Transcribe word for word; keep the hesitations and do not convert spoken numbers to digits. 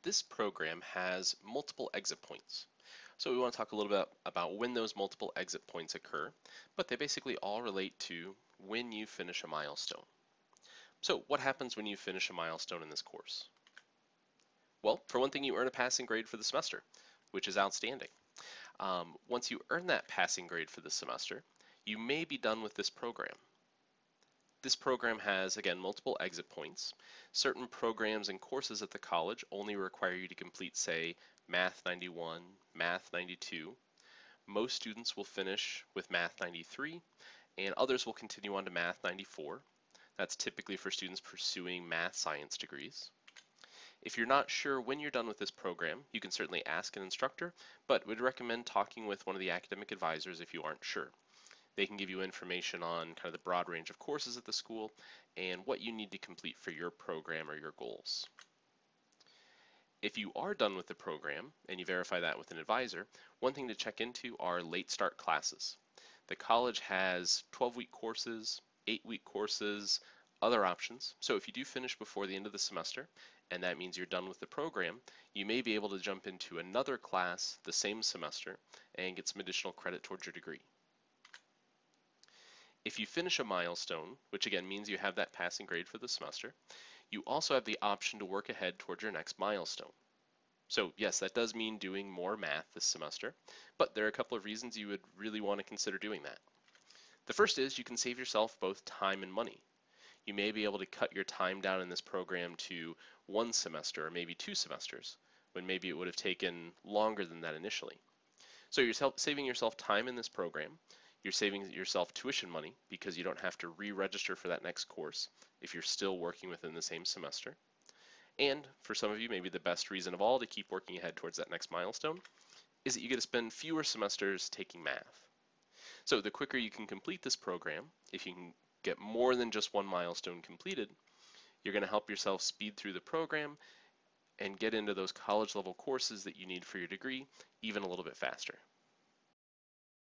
this program has multiple exit points. So we want to talk a little bit about when those multiple exit points occur, but they basically all relate to when you finish a milestone. So what happens when you finish a milestone in this course? Well, for one thing, you earn a passing grade for the semester, which is outstanding. Um, once you earn that passing grade for the semester, you may be done with this program. This program has, again, multiple exit points. Certain programs and courses at the college only require you to complete, say, Math ninety-one, Math ninety-two. Most students will finish with Math ninety-three, and others will continue on to Math ninety-four. That's typically for students pursuing math science degrees. If you're not sure when you're done with this program, you can certainly ask an instructor, but would recommend talking with one of the academic advisors if you aren't sure. They can give you information on kind of the broad range of courses at the school and what you need to complete for your program or your goals. If you are done with the program and you verify that with an advisor, one thing to check into are late start classes. The college has twelve-week courses, eight-week courses, other options. So if you do finish before the end of the semester, and that means you're done with the program, you may be able to jump into another class the same semester and get some additional credit towards your degree. If you finish a milestone, which again means you have that passing grade for the semester, you also have the option to work ahead towards your next milestone. So yes, that does mean doing more math this semester, but there are a couple of reasons you would really want to consider doing that. The first is you can save yourself both time and money. You may be able to cut your time down in this program to one semester or maybe two semesters, when maybe it would have taken longer than that initially. So you're saving yourself time in this program. You're saving yourself tuition money because you don't have to re-register for that next course if you're still working within the same semester. And for some of you, maybe the best reason of all to keep working ahead towards that next milestone is that you get to spend fewer semesters taking math. So the quicker you can complete this program, if you can get more than just one milestone completed, you're going to help yourself speed through the program and get into those college level courses that you need for your degree even a little bit faster.